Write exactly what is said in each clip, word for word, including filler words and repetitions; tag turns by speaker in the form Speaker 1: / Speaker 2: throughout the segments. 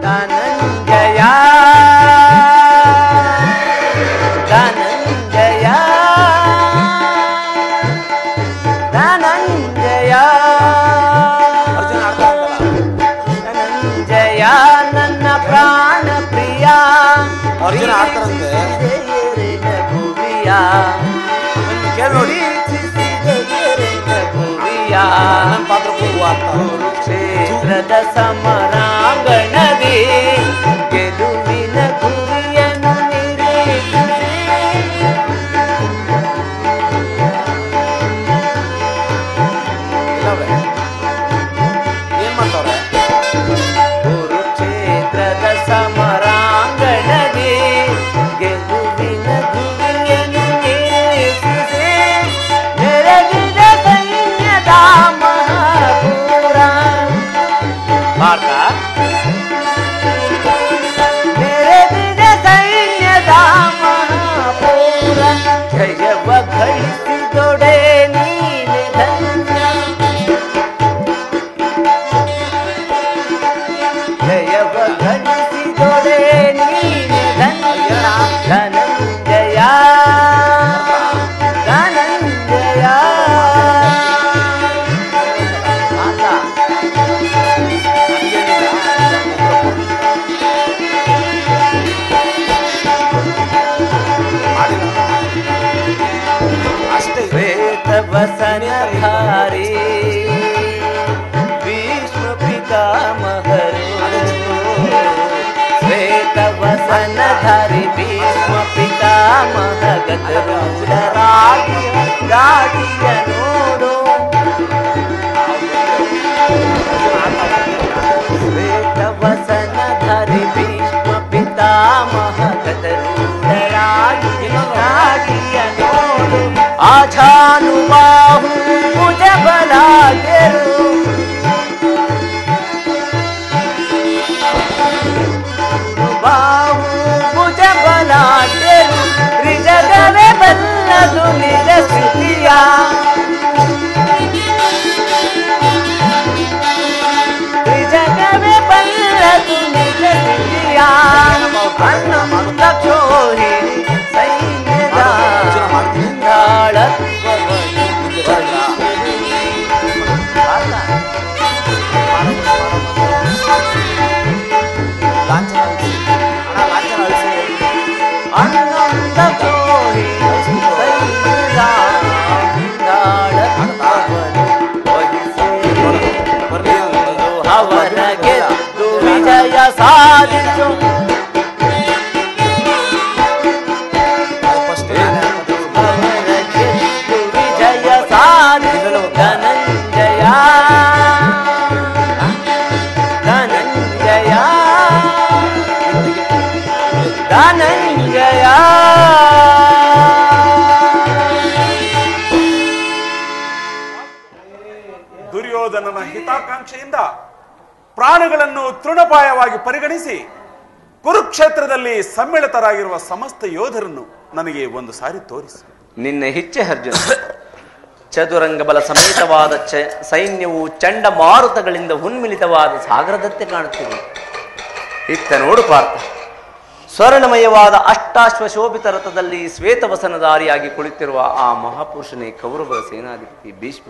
Speaker 1: ಧನಂಜಯ ಧನಂಜಯ ಧನಂಜಯ ಧನಂಜಯ ನನ್ನ ಪ್ರಾಣ ಪ್ರಿಯ
Speaker 2: ಅರ್ಜುನ ಆಡ್ತಾರಂತೆ
Speaker 1: ಭುವಿಯ
Speaker 2: ಕೇಳಿ ನೋಡಿ
Speaker 1: ಭುವಿಯ
Speaker 2: ನನ್ನ ಪಾತ್ರ
Speaker 1: ಕುರುಕ್ಷೇತ್ರದ ಸಮರಾಂಗಣದಿ ಗೆಲುವಿನ ಗುರಿಯನ್ನು ನಿರೀಕ್ಷಿಸಿ
Speaker 2: ಏನ್ ಮಾಡ್ತಾವ್ರೆ
Speaker 1: ಕುರುಕ್ಷೇತ್ರದ ಸಮರಾಂಗಣದಿ ಗೆಲುವಿನ ಗುರಿಯನ್ನು ನಿರೀಕ್ಷಿಸಿ ನೆರಗಿದ ಸೈನ್ಯದ ಮಹಾಪೂರ ಭಾರತ ನೆರೆದಿದ ಸೈನ್ಯದ ಮಹಾಪೂರ ಜಯವ ಗಳಿಸಿದೊಡೆ ನೀನೆ ಧನ್ಯ ಜಯವ ಗಳಿಸಿದೊಡೆ ನೀನೆ ಧನ್ಯ ಧನಂಜಯ ಧನಂಜಯ ಮಾತಾ
Speaker 2: ಅಷ್ಟೇ
Speaker 1: ಶ್ವೇತವಸನಧಾರಿ ಭೀಷ್ಮ ಪಿತಾಮಹರು ಶ್ವೇತವಸನಧಾರಿ ಭೀಷ್ಮ ಪಿತಾಮಹ ಗತರಾಗಿ ಗಾಡಿಯ ನೋಡು ಶ್ವೇತವಸನಧಾರಿ ಭೀಷ್ಮ ಪಿತಾಮಹ ಗತರಾಗಿ ಗಾಡಿಯ ನೋಡು ಆಜಾನುಬಾಹು ಭುಜ ಬಲಾಗೆರು ಬಾಹು ಭುಜ ಬಲಾಗೆರು ತ್ರಿಜಗವೇ ಬಲ್ಲದು ನಿಜ ಸ್ಥಿತಿಯ ತ್ರಿಜಗವೇ ಬಲ್ಲದು ನಿಜ ಸ್ಥಿತಿಯ ಅನ್ನಮುಕ್ತ ಕ್ಷೋಹಿಣಿ ಸೈನ್ಯದ ಅವನ ಗೆದ್ದು ವಿಜಯ ಸಾಧಿಸು ವಿಜಯ ಸಾಧಿಸಲು ಧನಂಜಯ ಧನಂಜಯ ಧನಂಜಯ
Speaker 3: ದುರ್ಯೋಧನನ ಹಿತಾಕಾಂಕ್ಷೆಯಿಂದ ಪ್ರಾಣಗಳನ್ನು ತೃಣಪಾಯವಾಗಿ ಪರಿಗಣಿಸಿ ಕುರುಕ್ಷೇತ್ರದಲ್ಲಿ ಸಮ್ಮಿಳಿತರಾಗಿರುವ ಸಮಸ್ತ ಯೋಧರನ್ನು ನನಗೆ ಒಂದು ಸಾರಿ ತೋರಿಸಿ.
Speaker 1: ನಿನ್ನ ಇಚ್ಛೆ ಅರ್ಜುನ. ಚದುರಂಗ ಬಲ ಸಮೇತವಾದ ಚ ಸೈನ್ಯವು ಚಂಡಮಾರುತಗಳಿಂದ ಉನ್ಮಿಲಿತವಾದ ಸಾಗರದಂತೆ ಕಾಣುತ್ತಿದೆ. ಇತ್ತ ನೋಡು ಪಾರ್ಥ, ಸ್ವರ್ಣಮಯವಾದ ಅಷ್ಟಾಶ್ವ ಶೋಭಿತ ರಥದಲ್ಲಿ ಶ್ವೇತವಸನಧಾರಿಯಾಗಿ ಕುಳಿತಿರುವ ಆ ಮಹಾಪುರುಷನೇ ಕೌರವರ ಸೇನಾಧಿಪತಿ ಭೀಷ್ಮ.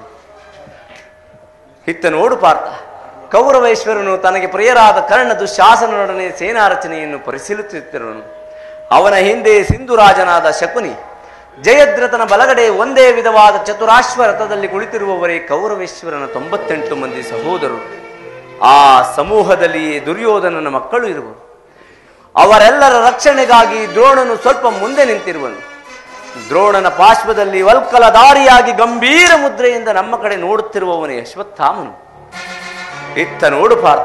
Speaker 1: ಇತ್ತ ನೋಡು ಪಾರ್ಥ, ಕೌರವೇಶ್ವರನು ತನಗೆ ಪ್ರಿಯರಾದ ಕರ್ಣ ದುಶ್ಯಾಸನನೊಡನೆ ಸೇನಾ ರಚನೆಯನ್ನು ಪರಿಶೀಲಿಸುತ್ತಿರುವನು. ಅವನ ಹಿಂದೆ ಸಿಂಧುರಾಜನಾದ ಶಕುನಿ, ಜಯದ್ರಥನ ಬಲಗಡೆ ಒಂದೇ ವಿಧವಾದ ಚತುರಾಶ್ವ ರಥದಲ್ಲಿ ಕುಳಿತಿರುವವರೇ ಕೌರವೇಶ್ವರನ ತೊಂಬತ್ತೆಂಟು ಮಂದಿ ಸಹೋದರರು. ಆ ಸಮೂಹದಲ್ಲಿಯೇ ದುರ್ಯೋಧನನ ಮಕ್ಕಳು ಇರುವರು. ಅವರೆಲ್ಲರ ರಕ್ಷಣೆಗಾಗಿ ದ್ರೋಣನು ಸ್ವಲ್ಪ ಮುಂದೆ ನಿಂತಿರುವನು. ದ್ರೋಣನ ಪಾರ್ಶ್ವದಲ್ಲಿ ವಲ್ಕಲಧಾರಿಯಾಗಿ ಗಂಭೀರ ಮುದ್ರೆಯಿಂದ ನಮ್ಮ ಕಡೆ ನೋಡುತ್ತಿರುವವನೇ ಅಶ್ವತ್ಥಾಮನು. ಇತ್ತ ನೋಡು ಪಾರ್ಥ,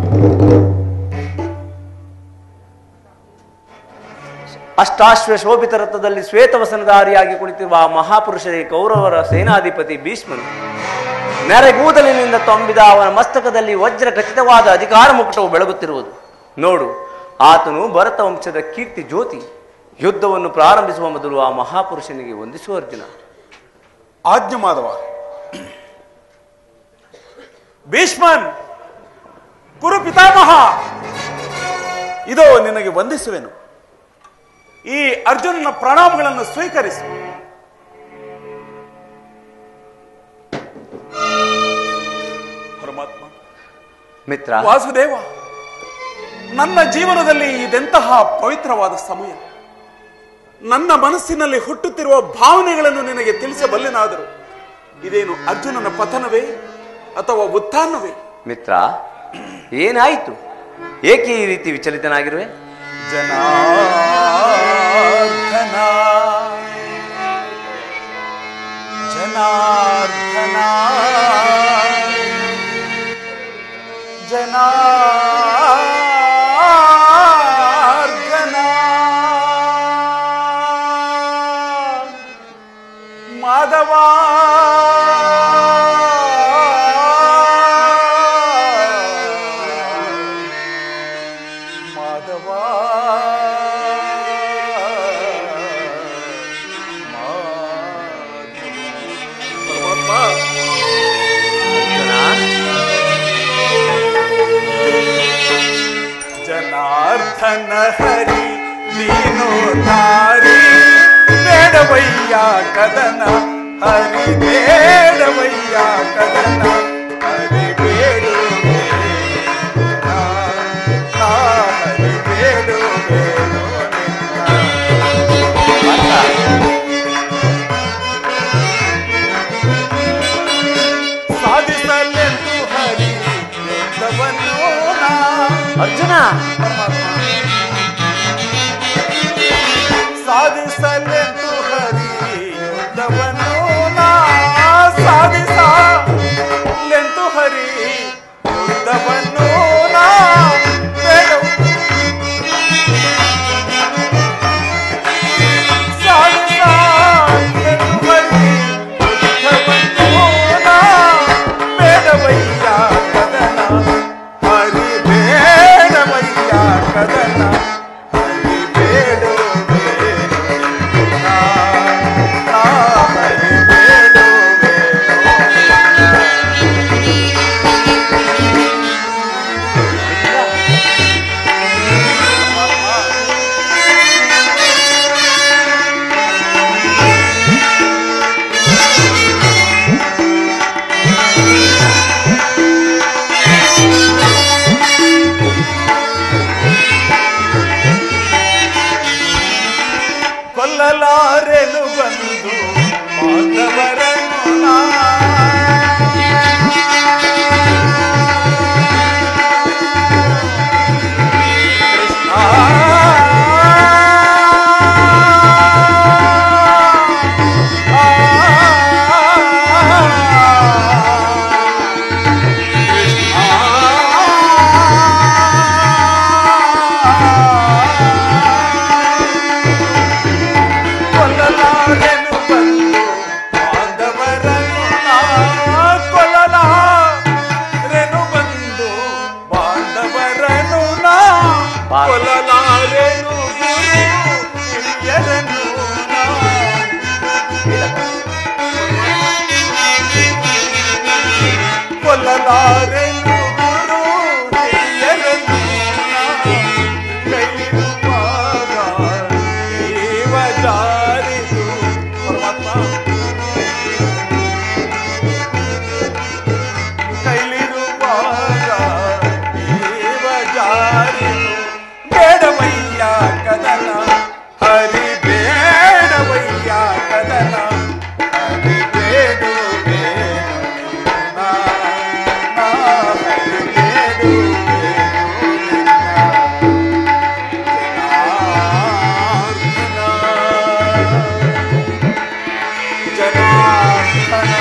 Speaker 1: ಅಷ್ಟಾಶ್ವ ಶೋಭಿತ ರಥದಲ್ಲಿ ಶ್ವೇತವಸನಧಾರಿಯಾಗಿ ಕುಳಿತಿರುವ ಆ ಮಹಾಪುರುಷರೇ ಕೌರವರ ಸೇನಾಧಿಪತಿ ಭೀಷ್ಮನು. ನೆರೆಗೂದಲಿನಿಂದ ತುಂಬಿದ ಅವನ ಮಸ್ತಕದಲ್ಲಿ ವಜ್ರ ಖಚಿತವಾದ ಅಧಿಕಾರ ಮುಕುಟವು ಬೆಳಗುತ್ತಿರುವುದು. ನೋಡು, ಆತನು ಭರತ ವಂಶದ ಕೀರ್ತಿ ಜ್ಯೋತಿ. ಯುದ್ಧವನ್ನು ಪ್ರಾರಂಭಿಸುವ ಮೊದಲು ಆ ಮಹಾಪುರುಷನಿಗೆ ವಂದಿಸುವ ಅರ್ಜುನ.
Speaker 3: ಆಜ್ಞೆ ಮಾಧವ. ಭೀಷ್ಮನ್, ಕುರು ಪಿತಾಮಹ, ಇದೋ ನಿನಗೆ ವಂದಿಸುವೆನು. ಈ ಅರ್ಜುನನ ಪ್ರಣಾಮಗಳನ್ನು ಸ್ವೀಕರಿಸು. ಪರಮಾತ್ಮ,
Speaker 1: ಮಿತ್ರ
Speaker 3: ವಾಸುದೇವ, ನನ್ನ ಜೀವನದಲ್ಲಿ ಇದೆಂತಹ ಪವಿತ್ರವಾದ ಸಮಯ. ನನ್ನ ಮನಸ್ಸಿನಲ್ಲಿ ಹುಟ್ಟುತ್ತಿರುವ ಭಾವನೆಗಳನ್ನು ನಿನಗೆ ತಿಳಿಸಬಲ್ಲೆನಾದರೂ ಇದೇನು ಅರ್ಜುನನ ಪತನವೇ ಅಥವಾ ಉತ್ಥಾನವೇ?
Speaker 1: ಮಿತ್ರ, ಏನಾಯಿತು? ಏಕೆ ಈ ರೀತಿ ವಿಚಲಿತನಾಗಿರುವೆ?
Speaker 3: ಜನಾರ್ದನ ಜನಾರ್ದನ ಜನಾರ್ದನ ಮಾಧವ ಮಾಧವ ಜನಾರ್ದನ ಹರಿ ನೀನು ತಾರಿ ಬೇಡವಯ್ಯ ಕದನ ಹರಿ ಬೇಡವಯ್ಯ ಕದನ ಹರಿ ಬೇಡುವೆ ಹರಿ ಬೇಡುವೆ ಸಾಧಿಸಲೆಂದು ಹರಿ ಯುದ್ಧವನ್ನು
Speaker 1: ಅರ್ಜುನ,
Speaker 3: ಸಾಧಿಸಲೆಂದು ಹರಿ ಯುದ್ಧವನ್ನು ನಾ ಸಾಧಿಸಲೆಂದು ಹರಿ ಯುದ್ಧವನ್ನು ನಾ ಬೇಡವು ಸಾಧಿಸಲೆಂದು ಹರಿ ಯುದ್ಧವನ್ನು ನಾ ಬೇಡವಯ್ಯ ಕದನ ಹರಿ ಬೇಡವಯ್ಯ ಕದನ ಹರಿ ಬೇಡುವೆ ನಾ ಹರಿ ಬೇಡುವೆ. ಕೊಲ್ಲಲಾರೆನು ಬಂದು ಮಾಧವರನ್ನು ನಾ ಕೊಲ್ಲಲಾರೆನು ಬಂದು ಬಾಂಧವರನ್ನು ನಾ ಕೊಲ್ಲಲಾರೆನು ಬಂದು ಬಾಂಧವರನ್ನು ನಾ ಕೊಲ್ಲಲಾರೆನು ಗುರು ಹಿರಿಯರನ್ನು ನಾ ಕೊಲ್ಲಲಾರೆನು ಗುರು ಹಿರಿಯರನ್ನು ನಾ ಕೈಲಿರುವಾಗ ಜೀವ ಜಾರಿದು. ಪರಮಾತ್ಮ, ಕೈಲಿರುವಾಗ ಜೀವ ಜಾರಿದು. ಬೇಡವಯ್ಯ ಕದನ ಹರಿ ಬೇಡವಯ್ಯ ಕದನ ಹರಿ ಬೇಡುವೆ ನಾ ನಾ ಹರಿ ಬೇಡುವೆ ಜನಾರ್ದನ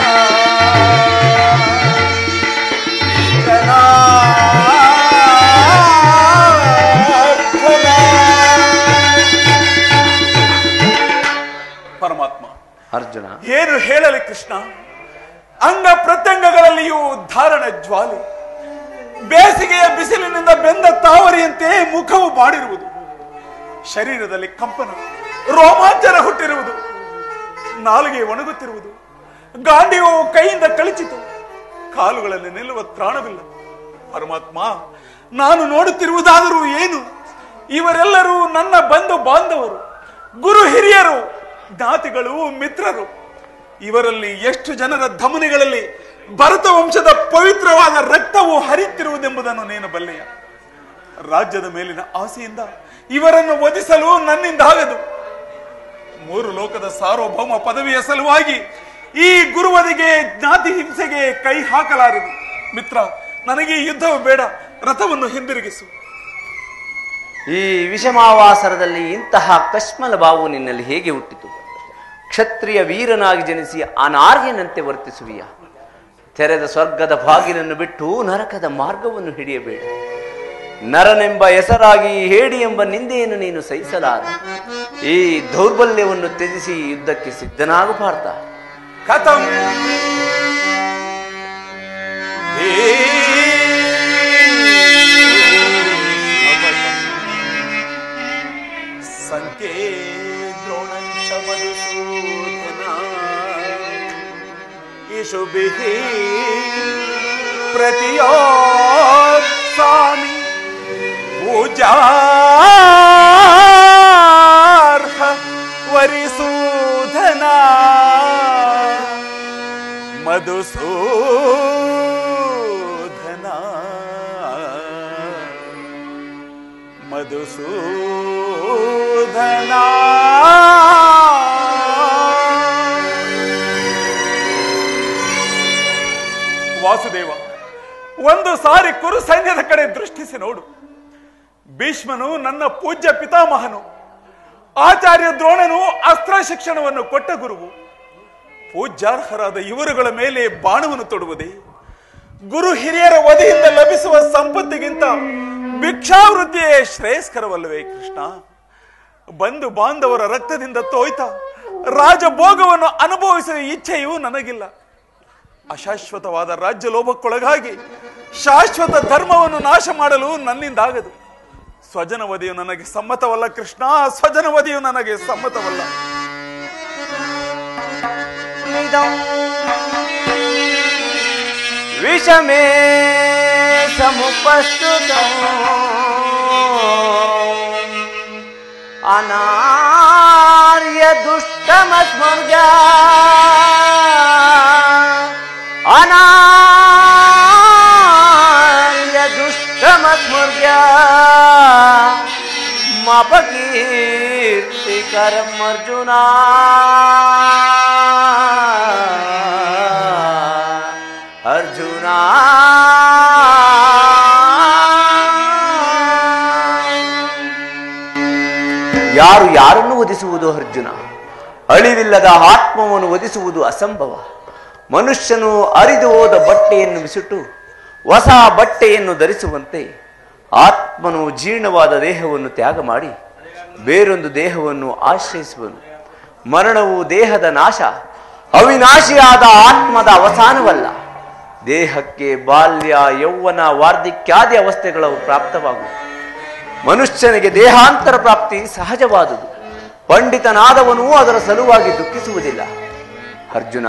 Speaker 3: ಪರಮಾತ್ಮ,
Speaker 1: ಅರ್ಜುನ,
Speaker 3: ಏನು ಹೇಳಲಿ ಕೃಷ್ಣ? ಅಂಗ ಪ್ರತ್ಯಂಗಗಳಲ್ಲಿಯೂ ಧಾರಣ ಜ್ವಾಲೆ, ಬೇಸಿಗೆಯ ಬಿಸಿಲಿನಿಂದ ಬೆಂದ ತಾವರಿಯಂತೆ ಮುಖವು ಬಾಡಿರುವುದು, ಶರೀರದಲ್ಲಿ ಕಂಪನ, ರೋಮಾಂಚನ ಹುಟ್ಟಿರುವುದು, ನಾಲಿಗೆ ಒಣಗುತ್ತಿರುವುದು, ಗಾಂಡಿಯು ಕೈಯಿಂದ ಕಳಚಿತು, ಕಾಲುಗಳಲ್ಲಿ ನಿಲ್ಲುವ ತ್ರಾಣವಿಲ್ಲ. ಪರಮಾತ್ಮ, ನಾನು ನೋಡುತ್ತಿರುವುದಾದರೂ ಏನು? ಇವರೆಲ್ಲರೂ ನನ್ನ ಬಂಧು ಬಾಂಧವರು, ಗುರು ಹಿರಿಯರು, ಜ್ಞಾತಿಗಳು, ಮಿತ್ರರು. ಇವರಲ್ಲಿ ಎಷ್ಟು ಜನರ ಧಮನಿಗಳಲ್ಲಿ ಭರತ ವಂಶದ ಪವಿತ್ರವಾದ ರಕ್ತವು ಹರಿಯುತ್ತಿರುವುದೆಂಬುದನ್ನು ನೀನು ಬಲ್ಲೆಯ. ರಾಜ್ಯದ ಮೇಲಿನ ಆಸೆಯಿಂದ ಇವರನ್ನು ವಧಿಸಲು ನನ್ನಿಂದ ಆಗದು. ಮೂರು ಲೋಕದ ಸಾರ್ವಭೌಮ ಪದವಿಯ ಸಲುವಾಗಿ ಈ ಗುರುವದಿಗೆ, ಜ್ಞಾತಿ ಹಿಂಸೆಗೆ ಕೈ ಹಾಕಲಾರದು. ಮಿತ್ರ, ನನಗೆ ಈ ಯುದ್ಧವು ಬೇಡ, ರಥವನ್ನು ಹಿಂದಿರುಗಿಸು.
Speaker 1: ಈ ವಿಷಮಾವಾಸರದಲ್ಲಿ ಇಂತಹ ಕಶ್ಮಲ ಭಾವು ನಿನ್ನಲ್ಲಿ ಹೇಗೆ ಹುಟ್ಟಿತು? ಕ್ಷತ್ರಿಯ ವೀರನಾಗಿ ಜನಿಸಿ ಅನಾರ್ಯನಂತೆ ವರ್ತಿಸುವಿಯ. ತೆರೆದ ಸ್ವರ್ಗದ ಬಾಗಿಲನ್ನು ಬಿಟ್ಟು ನರಕದ ಮಾರ್ಗವನ್ನು ಹಿಡಿಯಬೇಡ. ನರನೆಂಬ ಹೆಸರಾಗಿ ಹೇಡಿ ಎಂಬ ನಿಂದೆಯನ್ನು ನೀನು ಸಹಿಸಲಾರ. ಈ ದೌರ್ಬಲ್ಯವನ್ನು ತ್ಯಜಿಸಿ ಯುದ್ಧಕ್ಕೆ ಸಿದ್ಧನಾಗು ಪಾರ್ಥ.
Speaker 3: ಕಥಂ ಸಂಕೇ ದ್ರೋಣಂಚ ಮಧುಸೂದನ ಇಷುಭಿಃ ಪ್ರತಿಯೋತ್ಸಾಮಿ ಪೂಜಾರ್ಹ ವರಿಸೂದನ ಮಧುಸೂದನ ಮಧುಸೂದನ. ವಾಸುದೇವ, ಒಂದು ಸಾರಿ ಕುರು ಸೈನ್ಯದ ಕಡೆ ದೃಷ್ಟಿಸಿ ನೋಡು. ಭೀಷ್ಮನು ನನ್ನ ಪೂಜ್ಯ ಪಿತಾಮಹನು, ಆಚಾರ್ಯ ದ್ರೋಣನು ಅಸ್ತ್ರ ಶಿಕ್ಷಣವನ್ನು ಕೊಟ್ಟ ಗುರುವು. ಪೂಜ್ಯಾರ್ಹರಾದ ಇವರುಗಳ ಮೇಲೆ ಬಾಣವನ್ನು ತೊಡುವುದೇ? ಗುರು ಹಿರಿಯರ ವಧೆಯಿಂದ ಲಭಿಸುವ ಸಂಪತ್ತಿಗಿಂತ ಭಿಕ್ಷಾವೃತ್ತಿಯೇ ಶ್ರೇಯಸ್ಕರವಲ್ಲವೇ ಕೃಷ್ಣ? ಬಂಧು ಬಾಂಧವರ ರಕ್ತದಿಂದ ತೋಯ್ತ ರಾಜಭೋಗವನ್ನು ಅನುಭವಿಸುವ ಇಚ್ಛೆಯೂ ನನಗಿಲ್ಲ. ಅಶಾಶ್ವತವಾದ ರಾಜ್ಯ ಲೋಭಕ್ಕೊಳಗಾಗಿ ಶಾಶ್ವತ ಧರ್ಮವನ್ನು ನಾಶ ಮಾಡಲು ನನ್ನಿಂದಾಗದು. ಸ್ವಜನ ವಧೆಯು ನನಗೆ ಸಮ್ಮತವಲ್ಲ ಕೃಷ್ಣ, ಸ್ವಜನ ವಧೆಯು ನನಗೆ ಸಮ್ಮತವಲ್ಲ.
Speaker 1: ವಿಷಮೇ ಸಮುಪಸ್ತುತ ಅನಾರ್ಯ ದುಷ್ಟಮಸ್ಮರ್ಗ ಅನಾರ್ಯ ದುಷ್ಟಮಸ್ಮರ್ಗ ಮಪಕೀರ್ತಿಕರಂ ಅರ್ಜುನ ಅರ್ಜುನ. ಯಾರು ಯಾರನ್ನು ವಧಿಸುವುದು ಅರ್ಜುನ? ಅಳಿವಿಲ್ಲದ ಆತ್ಮವನ್ನು ವಧಿಸುವುದು ಅಸಂಭವ. ಮನುಷ್ಯನು ಅರಿದು ಹೋದ ಬಟ್ಟೆಯನ್ನು ಬಿಸಿಟ್ಟು ಹೊಸ ಬಟ್ಟೆಯನ್ನು ಧರಿಸುವಂತೆ ಆತ್ಮನು ಜೀರ್ಣವಾದ ದೇಹವನ್ನು ತ್ಯಾಗ ಮಾಡಿ ಬೇರೊಂದು ದೇಹವನ್ನು ಆಶ್ರಯಿಸುವನು. ಮರಣವು ದೇಹದ ನಾಶ, ಅವಿನಾಶಿಯಾದ ಆತ್ಮದ ಅವಸಾನವಲ್ಲ. ದೇಹಕ್ಕೆ ಬಾಲ್ಯ, ಯೌವನ, ವಾರ್ಧಕ್ಯಾದಿ ಅವಸ್ಥೆಗಳು ಪ್ರಾಪ್ತವಾಗುವುದು. ಮನುಷ್ಯನಿಗೆ ದೇಹಾಂತರ ಪ್ರಾಪ್ತಿ ಸಹಜವಾದುದು. ಪಂಡಿತನಾದವನು ಅದರ ಸಲುವಾಗಿ ದುಃಖಿಸುವುದಿಲ್ಲ. ಅರ್ಜುನ,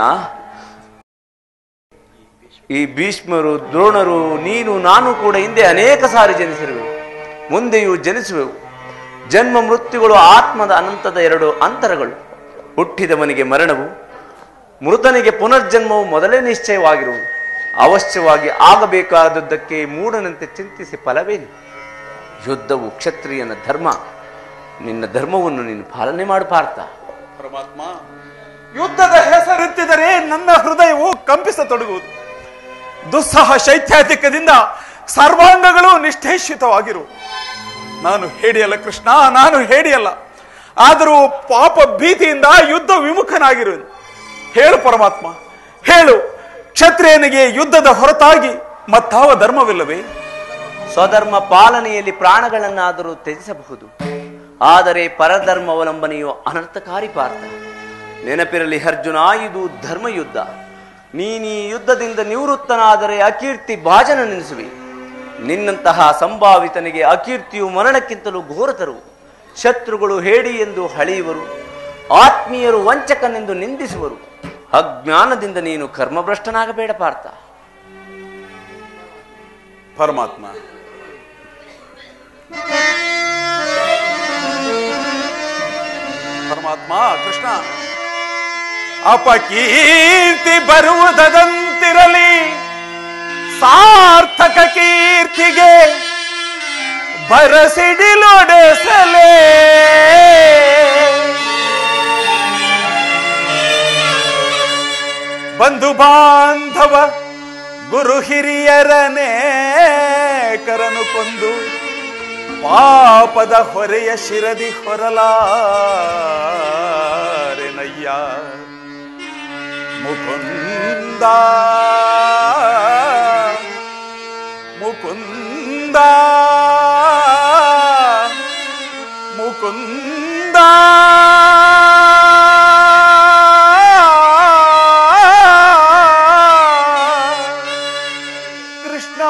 Speaker 1: ಈ ಭೀಷ್ಮರು, ದ್ರೋಣರು, ನೀನು, ನಾನು ಕೂಡ ಹಿಂದೆ ಅನೇಕ ಸಾರಿ ಜನಿಸಿರುವೆವು, ಮುಂದೆಯೂ ಜನಿಸುವೆವು. ಜನ್ಮ ಮೃತ್ಯುಗಳು ಆತ್ಮದ ಅನಂತದ ಎರಡು ಅಂತರಗಳು. ಹುಟ್ಟಿದವನಿಗೆ ಮರಣವು, ಮೃತನಿಗೆ ಪುನರ್ಜನ್ಮವು ಮೊದಲೇ ನಿಶ್ಚಯವಾಗಿರುವುದು. ಅವಶ್ಯವಾಗಿ ಆಗಬೇಕಾದದ್ದಕ್ಕೆ ಮೂಢನಂತೆ ಚಿಂತಿಸಿ ಫಲವೇನು? ಯುದ್ಧವು ಕ್ಷತ್ರಿಯನ ಧರ್ಮ. ನಿನ್ನ ಧರ್ಮವನ್ನು ನೀನು ಪಾಲನೆ ಮಾಡು ಪಾರ್ಥ.
Speaker 3: ಪರಮಾತ್ಮ, ಯುದ್ಧದ ಹೆಸರೆತ್ತಿದರೆ ನನ್ನ ಹೃದಯವು ಕಂಪಿಸತೊಡಗುವುದು. ದುಸ್ಸಹ ಶೈತ್ಯಾಧಿಕದಿಂದ ಸರ್ವಾಂಗಗಳು ನಿಷ್ಠೇಷಿತವಾಗಿರು. ನಾನು ಹೇಡಿಯಲ್ಲ ಕೃಷ್ಣ, ನಾನು ಹೇಡಿಯಲ್ಲ. ಆದರೂ ಪಾಪ ಭೀತಿಯಿಂದ ಯುದ್ಧ ವಿಮುಖನಾಗಿರುವೆನು. ಹೇಳು ಪರಮಾತ್ಮ, ಹೇಳು. ಕ್ಷತ್ರಿಯನಿಗೆ ಯುದ್ಧದ ಹೊರತಾಗಿ ಮತ್ತಾವ ಧರ್ಮವಿಲ್ಲವೇ?
Speaker 1: ಸ್ವಧರ್ಮ ಪಾಲನೆಯಲ್ಲಿ ಪ್ರಾಣಗಳನ್ನಾದರೂ ತ್ಯಜಿಸಬಹುದು, ಆದರೆ ಪರಧರ್ಮ ಅವಲಂಬನೆಯು ಅನರ್ಥಕಾರಿ ಪಾರ್ಥ. ನೆನಪಿರಲಿ ಅರ್ಜುನ, ಇದು ಧರ್ಮಯುದ್ಧ. ನೀನೀ ಯುದ್ಧದಿಂದ ನಿವೃತ್ತನಾದರೆ ಅಕೀರ್ತಿ ಭಾಜನ ನೆನೆಸುವಿ. ನಿನ್ನಂತಹ ಸಂಭಾವಿತನಿಗೆ ಅಕೀರ್ತಿಯು ಮರಣಕ್ಕಿಂತಲೂ ಘೋರತರು. ಶತ್ರುಗಳು ಹೇಡಿ ಎಂದು ಹಳೆಯುವರು, ಆತ್ಮೀಯರು ವಂಚಕನೆಂದು ನಿಂದಿಸುವರು. ಅಜ್ಞಾನದಿಂದ ನೀನು ಕರ್ಮಭ್ರಷ್ಟನಾಗಬೇಡ ಪಾರ್ಥ.
Speaker 3: ಪರಮಾತ್ಮ, ಪರಮಾತ್ಮ ಕೃಷ್ಣ, ಅಪಕೀರ್ತಿ ಬರುವುದಂತಿರಲಿ, ಸಾರ್ಥಕ ಕೀರ್ತಿಗೆ ಬರಸಿಡಿಲೊಡೆಸಲೇ. ಬಂಧು ಬಾಂಧವ ಗುರು ಹಿರಿಯರನೇ ಕರನು ಕೊಂದು ಪಾಪದ ಹೊರೆಯ ಶಿರದಿ ಹೊರಲಾರೆನಯ್ಯ. ಮುಕುಂದ ಮುಕುಂದ ಮುಕುಂದ ಕೃಷ್ಣ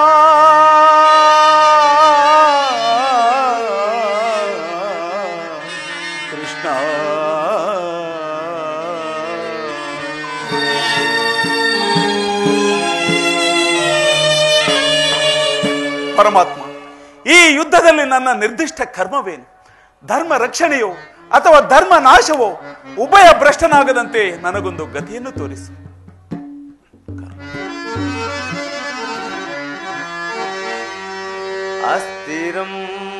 Speaker 3: ಕೃಷ್ಣ. ಪರಮಾತ್ಮ, ಈ ಯುದ್ಧದಲ್ಲಿ ನನ್ನ ನಿರ್ದಿಷ್ಟ ಕರ್ಮವೇನು? ಧರ್ಮ ರಕ್ಷಣೆಯೋ ಅಥವಾ ಧರ್ಮ ನಾಶವೋ? ಉಭಯ ಭ್ರಷ್ಟನಾಗದಂತೆ ನನಗೊಂದು ಗತಿಯನ್ನು ತೋರಿಸು.
Speaker 1: ಅಸ್ಥಿರಂ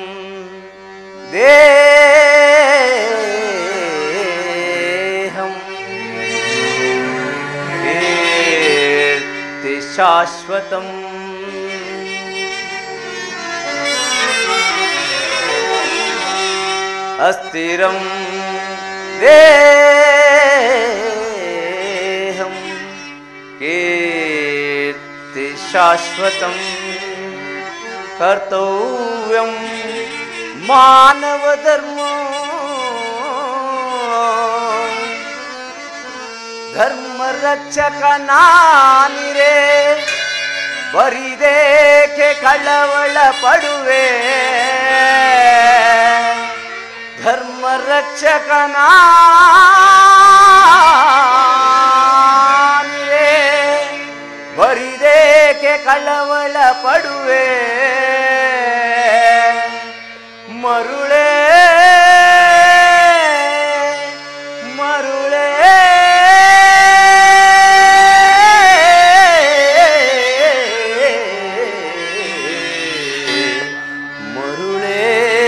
Speaker 1: ದೇಹಂ ಕೀರ್ತಿ ಶಾಶ್ವತಂ. ಅಸ್ಥಿರಂ ದೇಹಂ ಕೀರ್ತಿ ಶಾಶ್ವತಂ. ಕರ್ತವ್ಯಂ ಮಾನವ ಧರ್ಮ ಧರ್ಮ ರಕ್ಷಕ ನಾನಿರೇ. ಬರಿದೇಕೆ ಕಳವಳ ಪಡುವೆ, ಧರ್ಮ ರಕ್ಷಕ ನಾನಿರೇ. ಬರಿದೇಕೆ ಕಳವಳ ಪಡುವೆ, ಮರುಳೇ ಮರುಳೇ ಮರುಳೇ.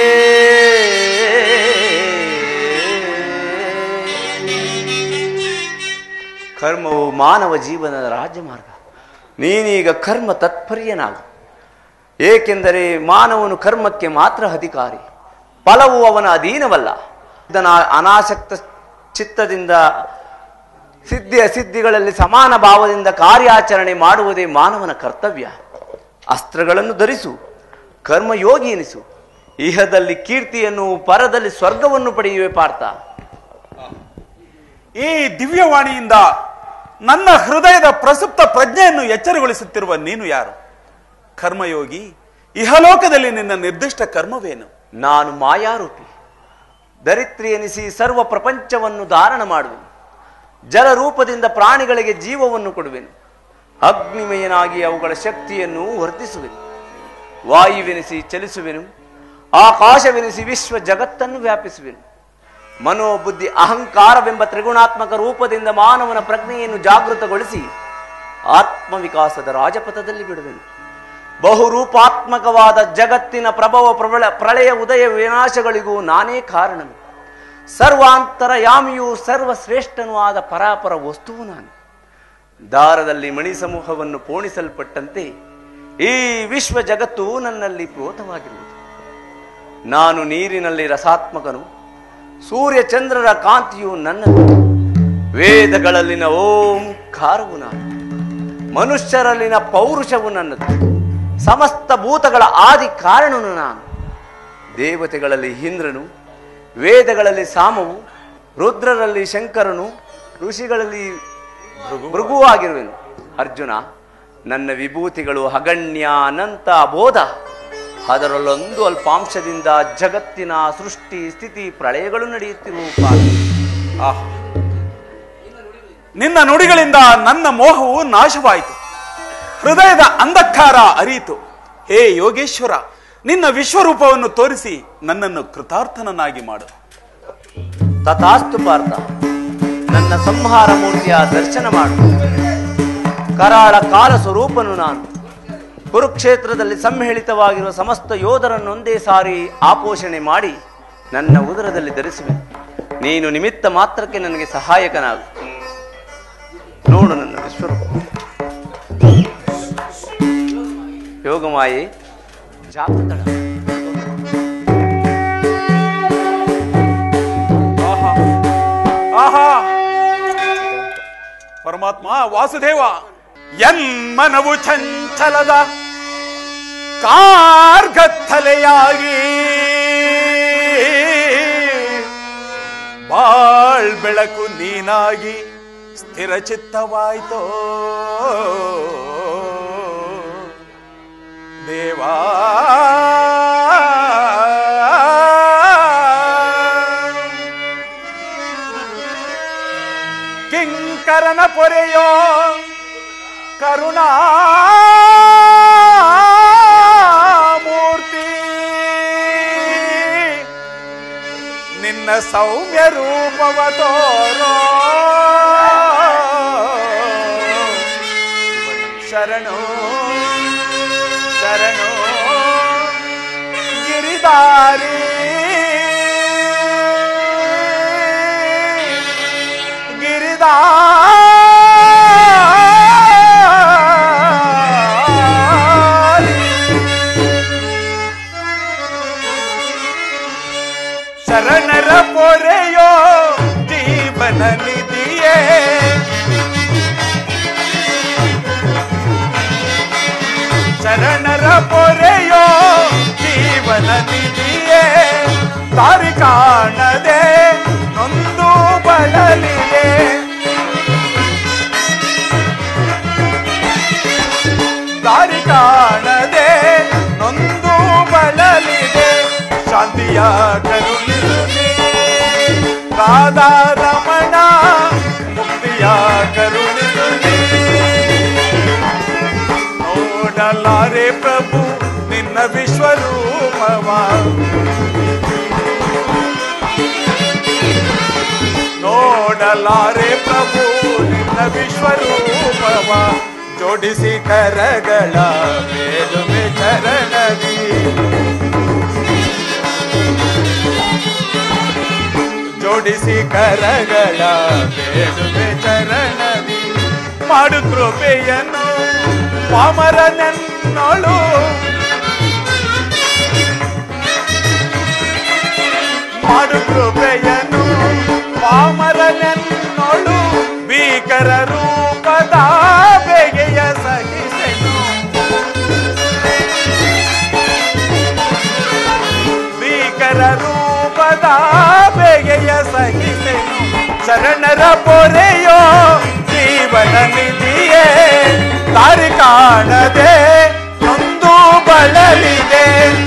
Speaker 1: ಕರ್ಮವು ಮಾನವ ಜೀವನದ ರಾಜಮಾರ್ಗ. ನೀನೀಗ ಕರ್ಮ ತತ್ಪರ್ಯನಾಗು. ಏಕೆಂದರೆ ಮಾನವನು ಕರ್ಮಕ್ಕೆ ಮಾತ್ರ ಅಧಿಕಾರಿ, ಫಲವು ಅವನ ಅಧೀನವಲ್ಲ. ಇದನ್ನ ಅನಾಸಕ್ತ ಚಿತ್ತದಿಂದ ಸಿದ್ಧಿ ಅಸಿದ್ಧಿಗಳಲ್ಲಿ ಸಮಾನ ಭಾವದಿಂದ ಕಾರ್ಯಾಚರಣೆ ಮಾಡುವುದೇ ಮಾನವನ ಕರ್ತವ್ಯ. ಅಸ್ತ್ರಗಳನ್ನು ಧರಿಸು, ಕರ್ಮಯೋಗಿ ಎನಿಸು. ಇಹದಲ್ಲಿ ಕೀರ್ತಿಯನ್ನು, ಪರದಲ್ಲಿ ಸ್ವರ್ಗವನ್ನು ಪಡೆಯುವೆ ಪಾರ್ಥ.
Speaker 3: ಈ ದಿವ್ಯವಾಣಿಯಿಂದ ನನ್ನ ಹೃದಯದ ಪ್ರಸುಪ್ತ ಪ್ರಜ್ಞೆಯನ್ನು ಎಚ್ಚರಗೊಳಿಸುತ್ತಿರುವ ನೀನು ಯಾರು? ಕರ್ಮಯೋಗಿ, ಇಹಲೋಕದಲ್ಲಿ ನಿನ್ನ ನಿರ್ದಿಷ್ಟ ಕರ್ಮವೇನು?
Speaker 1: ನಾನು ಮಾಯಾರೂಪಿ, ದರಿತ್ರಿ ಎನಿಸಿ ಸರ್ವ ಪ್ರಪಂಚವನ್ನು ಧಾರಣ ಮಾಡುವೆನು. ಜಲರೂಪದಿಂದ ಪ್ರಾಣಿಗಳಿಗೆ ಜೀವವನ್ನು ಕೊಡುವೆನು. ಅಗ್ನಿಮಯನಾಗಿ ಅವುಗಳ ಶಕ್ತಿಯನ್ನು ವರ್ಧಿಸುವೆನು. ವಾಯುವೆನಿಸಿ ಚಲಿಸುವೆನು. ಆಕಾಶವೆನಿಸಿ ವಿಶ್ವ ಜಗತ್ತನ್ನು ವ್ಯಾಪಿಸುವೆನು. ಮನೋಬುದ್ಧಿ ಅಹಂಕಾರವೆಂಬ ತ್ರಿಗುಣಾತ್ಮಕ ರೂಪದಿಂದ ಮಾನವನ ಪ್ರಜ್ಞೆಯನ್ನು ಜಾಗೃತಗೊಳಿಸಿ ಆತ್ಮವಿಕಾಸದ ರಾಜಪಥದಲ್ಲಿ ಬಿಡುವೆನು. ಬಹುರೂಪಾತ್ಮಕವಾದ ಜಗತ್ತಿನ ಪ್ರಭವ ಪ್ರಬಲ ಪ್ರಳಯ ಉದಯ ವಿನಾಶಗಳಿಗೂ ನಾನೇ ಕಾರಣನು. ಸರ್ವಾಂತರಯಾಮಿಯೂ ಸರ್ವಶ್ರೇಷ್ಠನೂ ಆದ ಪರಾಪರ ವಸ್ತುವು ನಾನು. ದಾರದಲ್ಲಿ ಮಣಿ ಸಮೂಹವನ್ನು ಪೋಣಿಸಲ್ಪಟ್ಟಂತೆ ಈ ವಿಶ್ವ ಜಗತ್ತು ನನ್ನಲ್ಲಿ ಪ್ರೋತವಾಗಿರುವುದು. ನಾನು ನೀರಿನಲ್ಲಿ ರಸಾತ್ಮಕನು. ಸೂರ್ಯ ಚಂದ್ರರ ಕಾಂತಿಯು ನನ್ನದು. ವೇದಗಳಲ್ಲಿನ ಓಂಕಾರವು ನಾನು. ಮನುಷ್ಯರಲ್ಲಿನ ಪೌರುಷವು ನನ್ನದು. ಸಮಸ್ತ ಭೂತಗಳ ಆದಿ ಕಾರಣನು ನಾನು. ದೇವತೆಗಳಲ್ಲಿ ಇಂದ್ರನು, ವೇದಗಳಲ್ಲಿ ಸಾಮವು, ರುದ್ರರಲ್ಲಿ ಶಂಕರನು, ಋಷಿಗಳಲ್ಲಿ ಭೃಗುವಾಗಿರುವೆನು. ಅರ್ಜುನ, ನನ್ನ ವಿಭೂತಿಗಳು ಅಗಣ್ಯ ಅನಂತ ಅಬೋಧ. ಅದರಲ್ಲೊಂದು ಅಲ್ಪಾಂಶದಿಂದ ಜಗತ್ತಿನ ಸೃಷ್ಟಿ ಸ್ಥಿತಿ ಪ್ರಳಯಗಳು ನಡೆಯುತ್ತಿರುವ.
Speaker 3: ಆಹ್, ನಿನ್ನ ನುಡಿಗಳಿಂದ ನನ್ನ ಮೋಹವು ನಾಶವಾಯಿತು. ಹೃದಯದ ಅಂಧಕಾರ ಅರಿಯಿತು. ಹೇ ಯೋಗೇಶ್ವರ, ನಿನ್ನ ವಿಶ್ವರೂಪವನ್ನು ತೋರಿಸಿ ನನ್ನನ್ನು ಕೃತಾರ್ಥನನ್ನಾಗಿ ಮಾಡು.
Speaker 1: ತಥಾಸ್ತು ಪಾರ್ಥ, ನನ್ನ ಸಂಹಾರ ಮೂರ್ತಿಯ ದರ್ಶನ ಮಾಡು. ಕರಾಳ ಕಾಲ ಸ್ವರೂಪನು ನಾನು. ಕುರುಕ್ಷೇತ್ರದಲ್ಲಿ ಸಮ್ಮಿಳಿತವಾಗಿರುವ ಸಮಸ್ತ ಯೋಧರನ್ನು ಒಂದೇ ಸಾರಿ ಆಪೋಷಣೆ ಮಾಡಿ ನನ್ನ ಉದರದಲ್ಲಿ ಧರಿಸುವೆ. ನೀನು ನಿಮಿತ್ತ ಮಾತ್ರಕ್ಕೆ ನನಗೆ ಸಹಾಯಕನಾಗು. ನೋಡು ನನ್ನ ವಿಶ್ವರೂಪ. ಯೋಗಮಾಯೆ ಜಾಗೃತಳ.
Speaker 3: ಆಹಾ, ಪರಮಾತ್ಮ ವಾಸುದೇವ, ಎನ್ಮನವು ಚಂಚಲದ ಕಾರ್ಗತ್ತಲೆಯಾಗಿ ಬಾಳ್ ಬೆಳಕು ನೀನಾಗಿ ಸ್ಥಿರ ಚಿತ್ತವಾಯ್ತೋ ದೇವಾ. ಕಿಂಕರನ ಪೊರೆಯೋ ಕರುಣಾಮೂರ್ತಿ, ನಿನ್ನ ಸೌಮ್ಯ ರೂಪವ ತೋರೋ. ಶರಣು ಶರಣು ಗಿರಿದಾರಿ, ಗಿರಿದಾರಿ. ಶರಣರ ಪೊರೆಯೋ ಜೀವನ ನಿಧಿಯೇ, ಶರಣರ ಪೊರೆಯೋ ಜೀವನ ನಿಧಿಯೇ. ದಾರಿ ಕಾಣದೆ ನೊಂದು ಬಳಲಿದೆ, ದಾರಿ ಕಾಣದೆ ನೊಂದು ಬಳಲಿದೆ. ಶಾಂತಿಯ ಕರುಣಿಸುನಿ ರಾಧಾ ರಮಣ, ಮುಕ್ತಿಯ ಕರುಣಿಸುನಿ. ನೋಡಲಾರೆ ಪ್ರಭು ನಿನ್ನ ವಿಶ್ವರೂಪವ, ನೋಡಲಾರೆ ಪ್ರಭು ನಿನ್ನ ವಿಶ್ವರೂಪವ. ಜೋಡಿಸಿ ಕರಗಳ ಬೇಡುವೆ ಚರಣದಿ, ಜೋಡಿಸಿ ಕರಗಳ ಬೇಡುವೆ ಚರಣದಿ. ಮಾಡು ಕೃಪೆಯನ್ನು ಪಾಮರನೆನ್ನೋಳು, ಮಾಡು ಕೃಪೆಯನ್ನು ಪಾಮರನೆನ್ನೋಳು. ಭೀಕರ ರೂಪದ ಬೇಗೆಯ ಸಹಿಸೆನು, ಭೀಕರ ರೂಪದ ಬೇಗೆಯ ಸಹಿಸೆನು. ಶರಣರ ಪೊರೆಯೋ ಜೀವನ ನಿಧಿಯೇ, ದಾರಿ ಕಾಣದೆ ನೊಂದು ಬಳಲಿದೆ,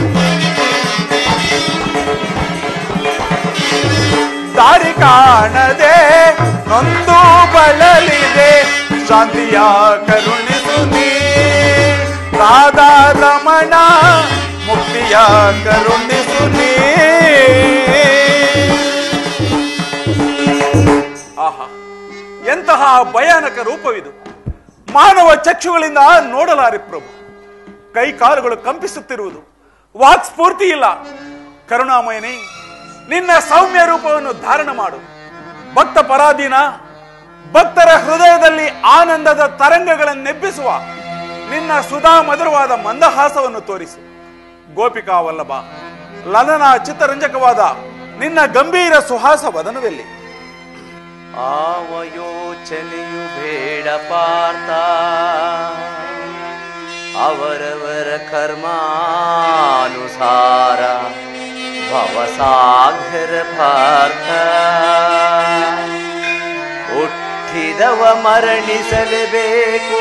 Speaker 3: ದಾರಿ ಕಾಣದೆ ನೊಂದು ಬಳಲಿದೆ. ಶಾಂತಿಯ ಕರುಣಿಸು ನೀ ರಾಧಾ ರಮಣ, ಮುಕ್ತಿಯ ಕರುಣಿಸು ನೀ. ಆಹಾ, ಎಂತಹ ಭಯಾನಕ ರೂಪವಿದು! ಮಾನವ ಚಕ್ಷುಗಳಿಂದ ನೋಡಲಾರೆ ಪ್ರಭು. ಕೈ ಕಾಲುಗಳು ಕಂಪಿಸುತ್ತಿರುವುದು, ವಾಕ್ ಸ್ಫೂರ್ತಿ ಇಲ್ಲ. ಕರುಣಾಮಯನೇ, ನಿನ್ನ ಸೌಮ್ಯ ರೂಪವನ್ನು ಧಾರಣ ಮಾಡು. ಭಕ್ತ ಪರಾಧೀನ, ಭಕ್ತರ ಹೃದಯದಲ್ಲಿ ಆನಂದದ ತರಂಗಗಳನ್ನೆಬ್ಬಿಸುವ ನಿನ್ನ ಸುಧಾ ಮಧುರವಾದ ಮಂದಹಾಸವನ್ನು ತೋರಿಸು. ಗೋಪಿಕಾ ವಲ್ಲಭ, ಲಲನ ಚಿತ್ತರಂಜಕವಾದ ನಿನ್ನ ಗಂಭೀರ ಸುಹಾಸ ವದನದಲ್ಲಿ
Speaker 1: ಆವ ಯೋಚನೆಯು ಬೇಡ ಪಾರ್ಥ, ಅವರವರ ಕರ್ಮಾನುಸಾರ ಭವಸಾಗರ ಪಾರ್ಥ. ಹುಟ್ಟಿದವ ಮರಣಿಸಲೇಬೇಕು,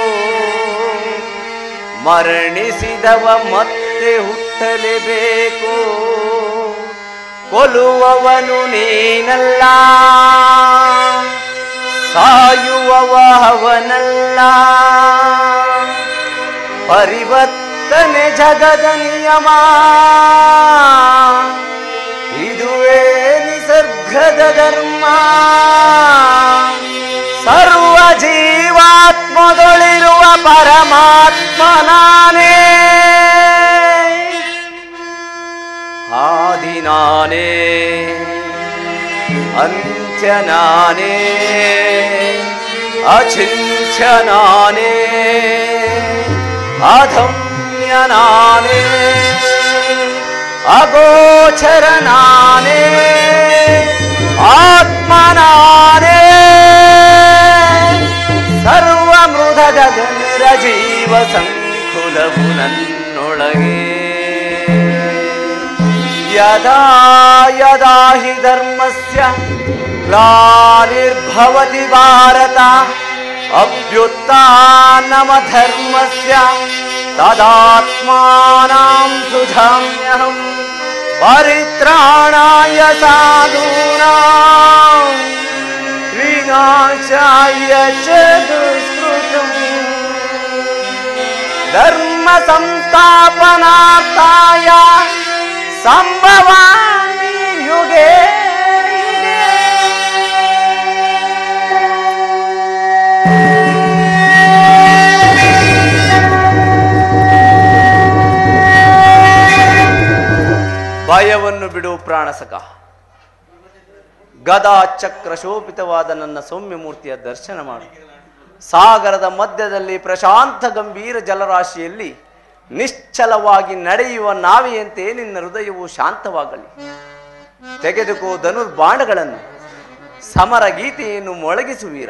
Speaker 1: ಮರಣಿಸಿದವ ಮತ್ತೆ ಹುಟ್ಟಲೇಬೇಕು. ಕೊಲ್ಲುವವನು ನೀನಲ್ಲ, ಸಾಯುವವ ಅವನಲ್ಲ. ಪರಿವರ್ತನೆ ಜಗದ ನಿಯಮ, ಇದುವೇ ನಿಸರ್ಗದ ಧರ್ಮ. ಸರ್ವ ಜೀವಾತ್ಮದೊಳಿರುವ ಪರಮಾತ್ಮ ನಾನೇ, ಆದಿ ನಾನೇ, ಅಂತ್ಯ ನಾನೇ, ಅಚಿಂತ್ಯ ನಾನೇ, ಅಧಮ್ಯ ನಾನೇ, ಅಗೋಚರ ನಾನೇ, ಆತ್ಮ ನಾನೇ, ಸರ್ವ ಮೃದ ಗಗನ ಜೀವ ಸಂಕುಲವು ನನ್ನೊಳಗೆ. ಯದಾ ಯದಾ ಹಿ ಧರ್ಮಸ್ಯ ಗ್ಲಾನಿರ್ಭವತಿ ಭಾರತ ಅಭ್ಯುತ್ಥಾನಮ ಧರ್ಮಸ್ಯ ತದಾತ್ಮಾನಾಂ ಸೃಜಾಮ್ಯಹಂ ಪರಿತ್ರಾಣಾಯ ಸಾಧೂನಾಂ ವಿನಾಶಾಯ ಚ ದುಷ್ಕೃತಂ ಧರ್ಮ ಸಂಸ್ಥಾಪನಾರ್ಥಾಯ ಸಂಭವಾಮಿ ಯುಗೆ ಯುಗೆ. ಭಯವನ್ನು ಬಿಡು ಪ್ರಾಣಸಕ. ಗದಾ ಚಕ್ರ ಶೋಭಿತವಾದ ನನ್ನ ಸೌಮ್ಯ ಮೂರ್ತಿಯ ದರ್ಶನ ಮಾಡು. ಸಾಗರದ ಮಧ್ಯದಲ್ಲಿ ಪ್ರಶಾಂತ ಗಂಭೀರ ಜಲರಾಶಿಯಲ್ಲಿ ನಿಶ್ಚಲವಾಗಿ ನಡೆಯುವ ನಾವೆಯಂತೆ ನಿನ್ನ ಹೃದಯವು ಶಾಂತವಾಗಲಿ. ತೆಗೆದುಕೋ ಧನುರ್ಬಾಣಗಳನ್ನು, ಸಮರ ಗೀತೆಯನ್ನು ಮೊಳಗಿಸುವೀರ.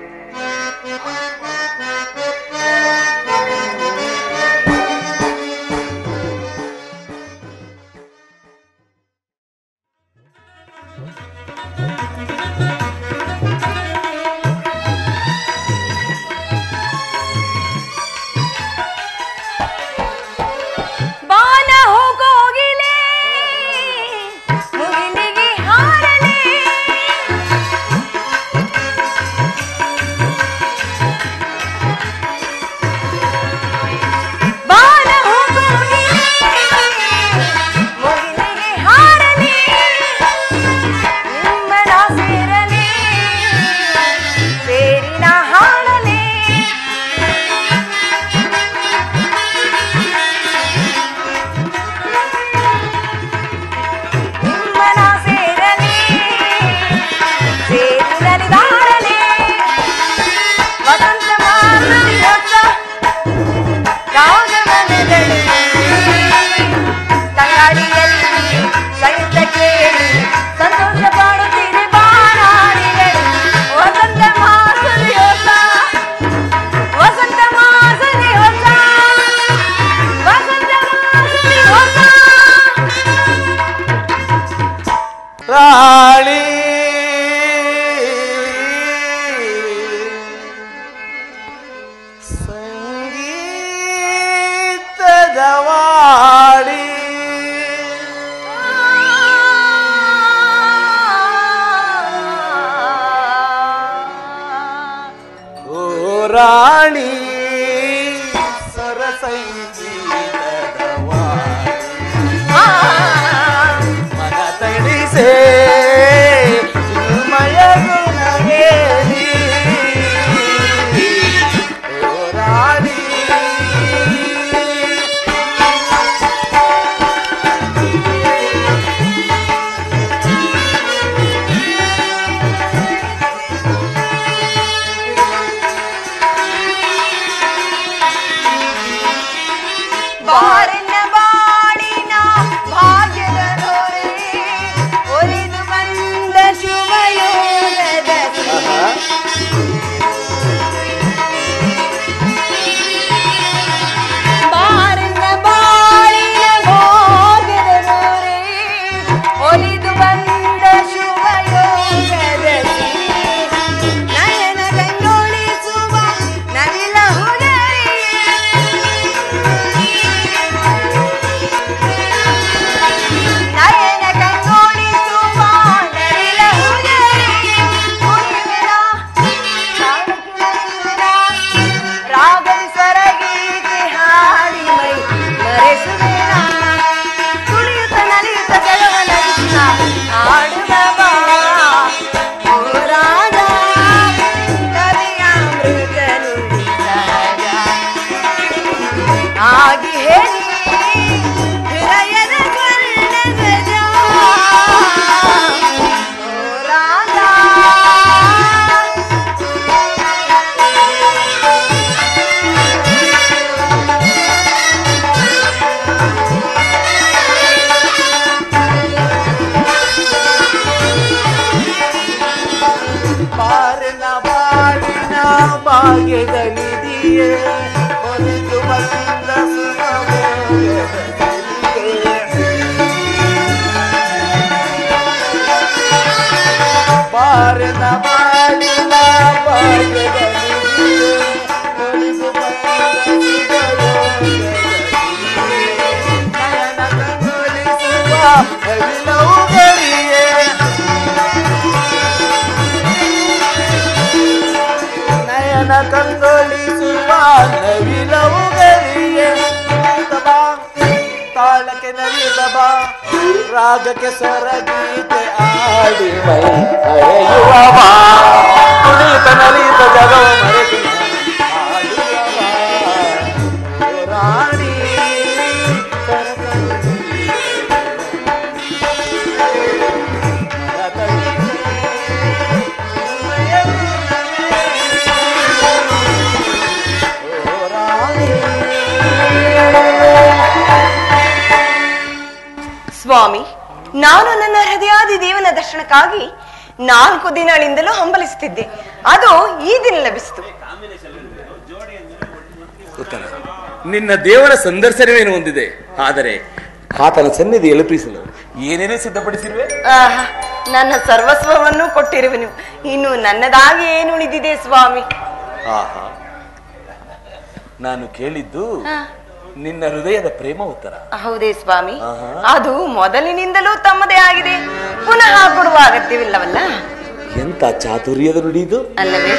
Speaker 1: ರಾಣಿ ಸಂಗೀತದ ವಾಡಿ ಓ ರಾಣಿ ಸರಸಂಗೀತದ ವಾಡಿ ಮನ ತಡಿಸೇ ಚಿನ್ಮಯ ಗುಣವೇದಿ ಓ ರಾಣಿ
Speaker 4: ಬಾರಿನ ಬಾಡಿನ ಭಾಗ್ಯದ ದೊರೆ ಒಲಿದ
Speaker 2: ನವಿಲವು ಗರಿಯೇ ನಯನ ಕಂಗೊಳಿಸುವ ನವಿಲವು ಗರಿಯೇ ಬಾ ತಾಳಕ್ಕೆ ನಲಿದ ಬಾ ರಾಗಕ್ಕೆ ಸ್ವರಗೀತೆ ಆಡಿ ಮೈ ಅಳೆಯುವ ಬಾ ಕುಣಿತ ನಲಿತ ಜಗವ ಮರೆತು ಆಡುವ ಬಾ ರಾಣಿ
Speaker 4: ಸ್ವಾಮಿ, ನಾನು ನನ್ನ ಹೃದಯಾದಿ ದೇವನ ದರ್ಶನಕ್ಕಾಗಿ ನಾಲ್ಕು ದಿನಗಳಿಂದಲೂ ಹಂಬಲಿಸುತ್ತಿದ್ದೆ. ಅದು ಈ ದಿನ ಲಭಿಸಿತು.
Speaker 1: ನಿನ್ನ ದೇವರ ಸಂದರ್ಶನವೇನು ಹೊಂದಿದೆ, ಆದರೆ ಆತನ ಸನ್ನಿಧಿ ಎಲುಪಿಸಲು ಏನೇನೇ ಸಿದ್ಧಪಡಿಸಿರುವೆ?
Speaker 4: ಆಹಾ, ನನ್ನ ಸರ್ವಸ್ವವನ್ನು ಕೊಟ್ಟಿರುವೆನು. ಇನ್ನು ನನ್ನದಾಗಿ ಏನು ಉಳಿದಿದೆ ಸ್ವಾಮಿ?
Speaker 1: ಆಹಾ, ನಾನು ಕೇಳಿದ್ದು ನಿನ್ನ ಹೃದಯದ ಪ್ರೇಮ ಉತ್ತರ.
Speaker 4: ಹೌದೇ ಸ್ವಾಮಿ, ಅದು ಮೊದಲಿನಿಂದಲೂ ತಮ್ಮದೇ ಆಗಿದೆ. ಪುನಃ ಕೊಡುವ ಅಗತ್ಯವಿಲ್ಲವಲ್ಲ.
Speaker 1: ಎಂತ ಚಾತುರ್ಯದ ನುಡಿದು
Speaker 4: ಅಲ್ಲವೇ?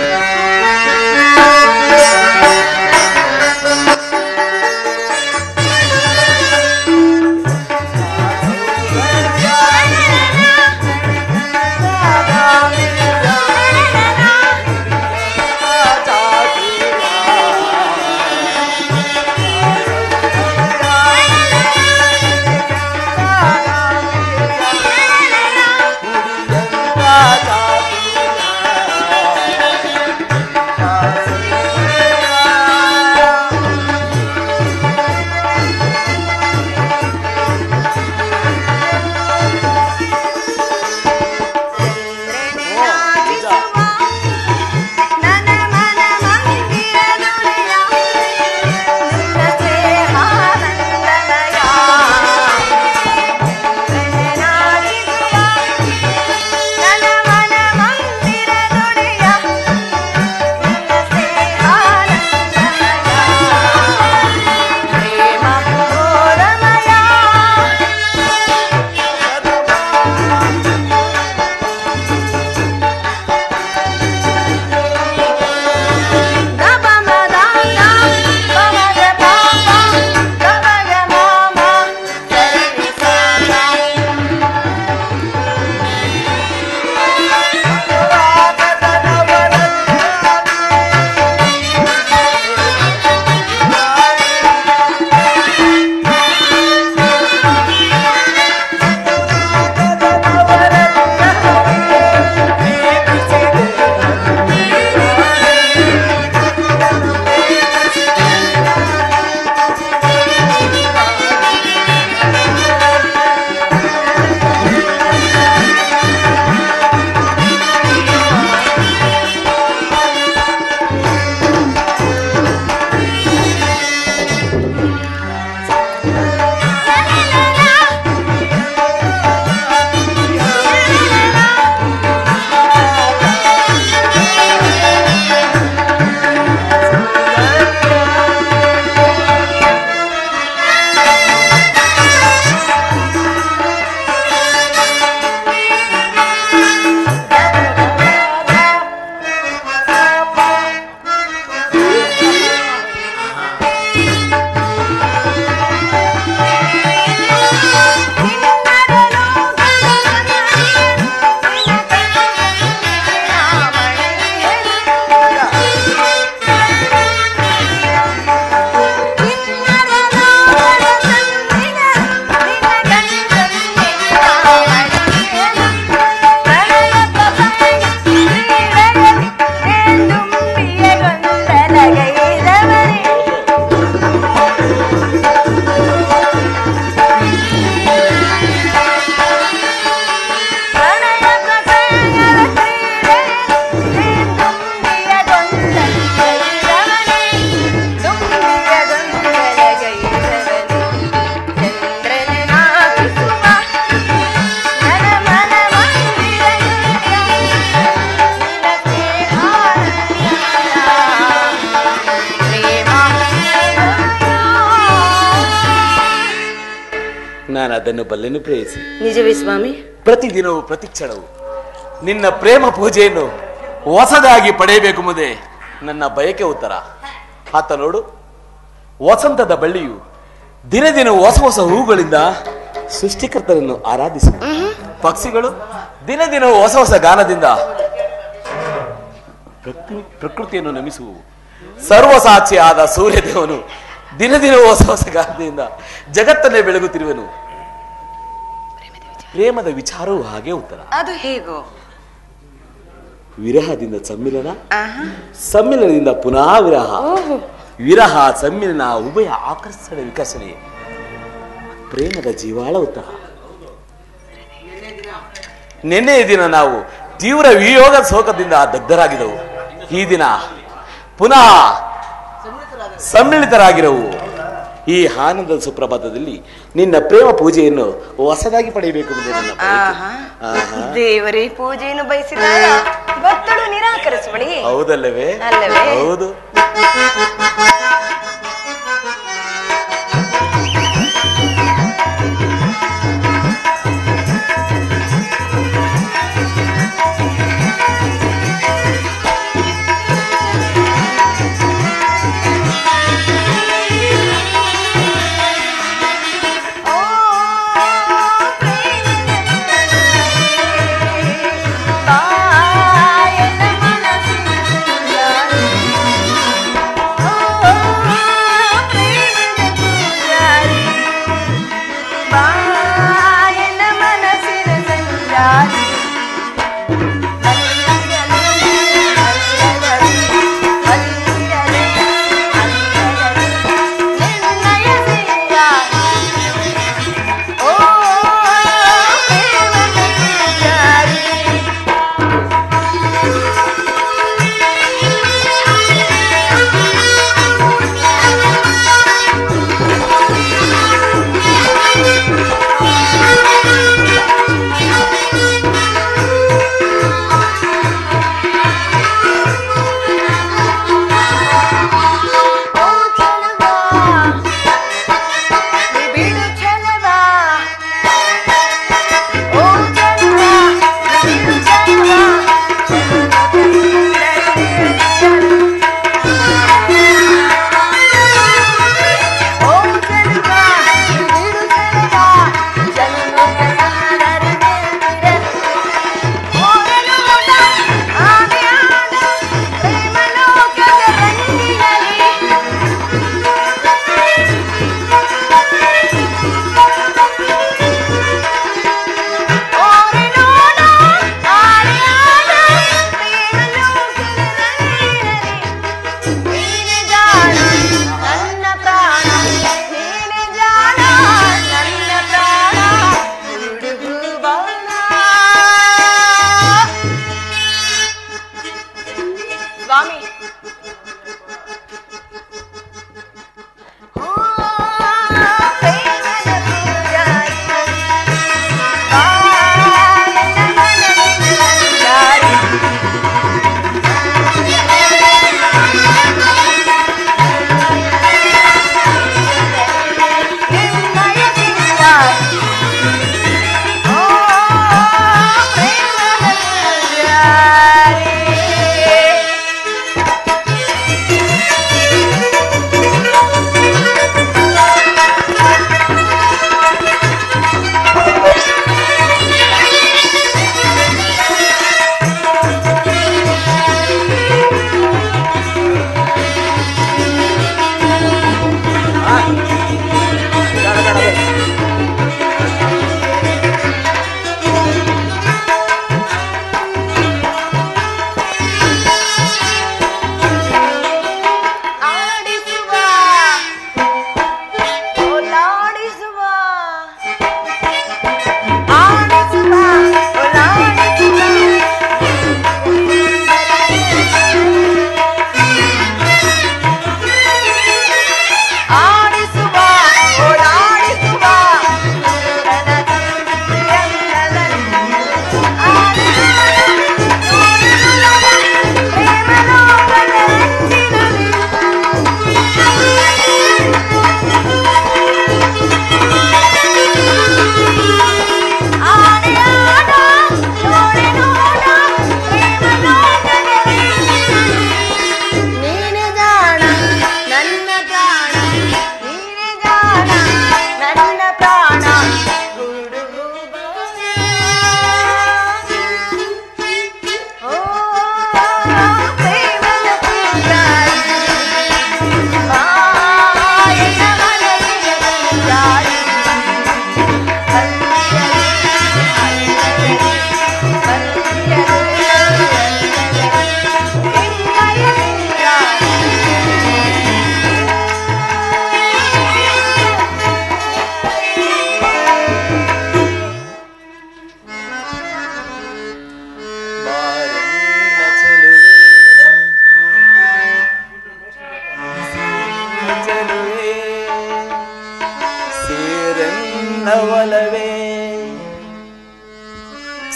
Speaker 2: ಅದನ್ನು ಬಲ್ಲೆನು ಪ್ರೇಯಸಿ.
Speaker 4: ನಿಜವೇ ಸ್ವಾಮಿ?
Speaker 2: ಪ್ರತಿದಿನವೂ ಪ್ರತಿ ಕ್ಷಣವು ನಿನ್ನ ಪ್ರೇಮ ಪೂಜೆಯನ್ನು ಹೊಸದಾಗಿ ಪಡೆಯಬೇಕು ಮುದೆ ನನ್ನ ಬಯಕೆ ಉತ್ತರ. ಆತ ನೋಡು, ವಸಂತದ ಬಳ್ಳಿಯು ದಿನ ದಿನ ಹೊಸ ಹೊಸ ಹೂಗಳಿಂದ ಸೃಷ್ಟಿಕರ್ತನನ್ನು ಆರಾಧಿಸು. ಪಕ್ಷಿಗಳು ದಿನ ದಿನ ಹೊಸ ಹೊಸ ಗಾನದಿಂದ ಪ್ರಕೃತಿಯನ್ನು ನಮಿಸುವು. ಸರ್ವಸಾಕ್ಷಿಯಾದ ಸೂರ್ಯದೇವನು ದಿನ ದಿನ ಹೊಸ ಹೊಸ ಗಾನದಿಂದ ಜಗತ್ತನ್ನೇ ಬೆಳಗುತ್ತಿರುವನು. ಪ್ರೇಮದ ವಿಚಾರವೂ ಹಾಗೆ ಉತ್ತರ.
Speaker 4: ಅದು ಹೇಗೋ?
Speaker 2: ವಿರಹದಿಂದ ಸಮ್ಮಿಲನ, ಸಮ್ಮಿಲನದಿಂದ ಪುನಃ ವಿರಹ, ವಿರಹ ಸಮ್ಮಿಲನ ಉಭಯ ಆಕರ್ಷಣೆ ವಿಕರ್ಷಣೆ ಪ್ರೇಮದ ಜೀವಾಳ ಉತ್ತರ. ನಿನ್ನೆಯ ದಿನ ನಾವು ತೀವ್ರ ವಿಯೋಗ ಶೋಕದಿಂದ ದಗ್ಧರಾಗಿದ್ದೆವು. ಈ ದಿನ ಪುನಃ ಸಮ್ಮಿಳಿತರಾಗಿರವು. ಈ ಆನಂದ ಸುಪ್ರಭಾತದಲ್ಲಿ ನಿನ್ನ ಪ್ರೇಮ ಪೂಜೆಯನ್ನು ಹೊಸದಾಗಿ ಪಡೆಯಬೇಕು.
Speaker 4: ದೇವರೇ ಪೂಜೆಯನ್ನು ಬಯಸಿದಾಗ ಭಕ್ತರು ನಿರಾಕರಿಸುವಳಿ.
Speaker 2: ಹೌದಲ್ಲವೇ?
Speaker 4: ಅಲ್ಲವೇ?
Speaker 2: ಹೌದು.
Speaker 4: Oh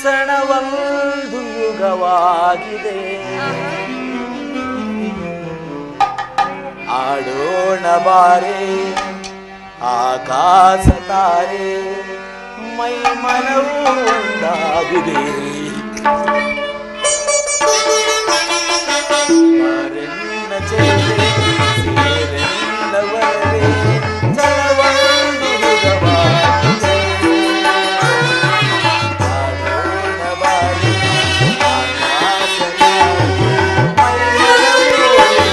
Speaker 2: ಸಣವೊಂದು ಯುಗವಾಗಿದೆ. ಆಡೋಣ ಬಾರೆ ಆಕಾಶ ತಾರೆ, ಮೈ ಮನವು ಒಂದಾಗಿದೆ. ಬಾರೆನ್ನ ಚೆಲುವೆ ಸೇರೆನ್ನ ಒಲವೇ, ಸಣವೊಂದು ಯುಗವಾಗಿದೆ. ಆಡೋಣ ಬಾರೆ ಆಕಾಶ ತಾರೆ, ಮೈ ಮನವು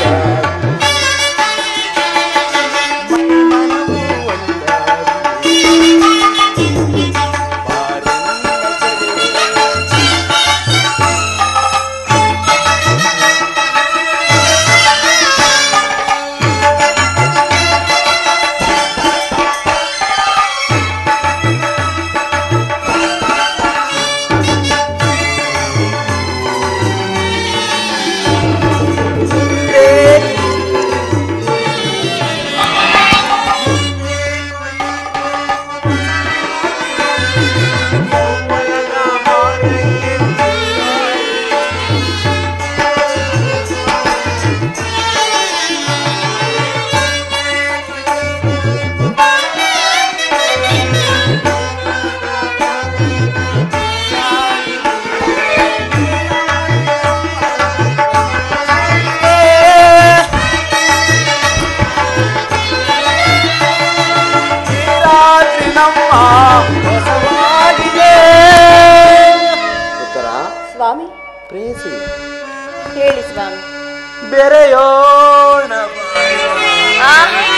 Speaker 4: ಸ್ವಾಮಿ.
Speaker 2: ಪ್ರೇಯಸಿ
Speaker 4: ಹೇಳಿ ಸ್ವಾಮಿ.
Speaker 2: ಬೆರೆಯೋಣ
Speaker 4: ಆ?